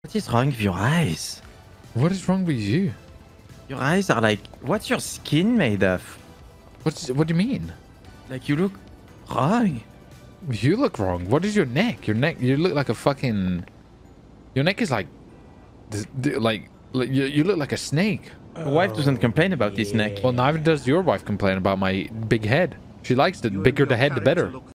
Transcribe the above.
What is wrong with your eyes? What is wrong with you? Your eyes are like, what's your skin made of? What do you mean? Like, you look wrong. You look wrong. What is your neck? Your neck, you look like a fucking... Your neck is like you look like a snake. Your wife doesn't complain about this neck. Well, neither does your wife complain about my big head. She likes the bigger the head, the better.